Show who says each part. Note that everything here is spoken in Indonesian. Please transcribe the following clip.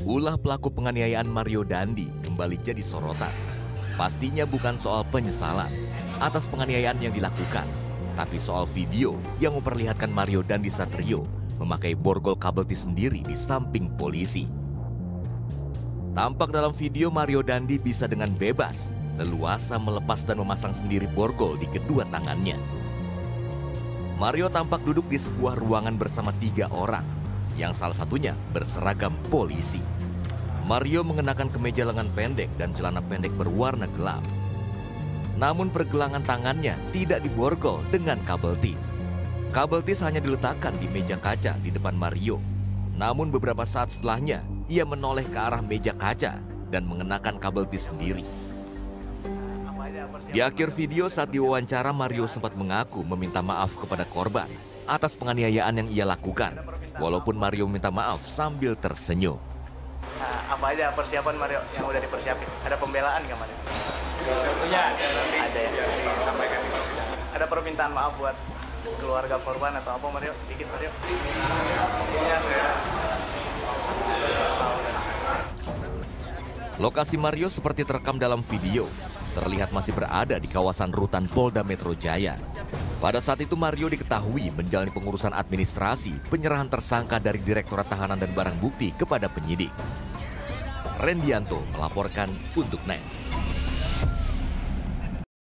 Speaker 1: Ulah pelaku penganiayaan Mario Dandi kembali jadi sorotan. Pastinya bukan soal penyesalan atas penganiayaan yang dilakukan, tapi soal video yang memperlihatkan Mario Dandi Satrio memakai borgol kabel tis sendiri di samping polisi. Tampak dalam video Mario Dandi bisa dengan bebas, leluasa melepas dan memasang sendiri borgol di kedua tangannya. Mario tampak duduk di sebuah ruangan bersama 3 orang, yang salah satunya berseragam polisi. Mario mengenakan kemeja lengan pendek dan celana pendek berwarna gelap. Namun pergelangan tangannya tidak diborgol dengan kabel tis. Kabel tis hanya diletakkan di meja kaca di depan Mario. Namun beberapa saat setelahnya, ia menoleh ke arah meja kaca dan mengenakan kabel tis sendiri. Di akhir video saat diwawancara, Mario sempat mengaku meminta maaf kepada korban atas penganiayaan yang ia lakukan. Walaupun Mario meminta maaf sambil tersenyum.
Speaker 2: Nah, apa aja persiapan Mario yang udah dipersiapin? Ada pembelaan nggak Mario?
Speaker 3: Tentunya ada, nanti
Speaker 2: ada ya.
Speaker 3: Disampaikan di persidangan.
Speaker 2: Ada permintaan maaf buat keluarga korban atau apa Mario? Sedikit Mario.
Speaker 3: Intinya saya menyesal dan
Speaker 1: Lokasi Mario seperti terekam dalam video, terlihat masih berada di kawasan rutan Polda Metro Jaya. Pada saat itu Mario diketahui menjalani pengurusan administrasi penyerahan tersangka dari Direktorat Tahanan dan Barang Bukti kepada penyidik. Rendianto melaporkan untuk NET.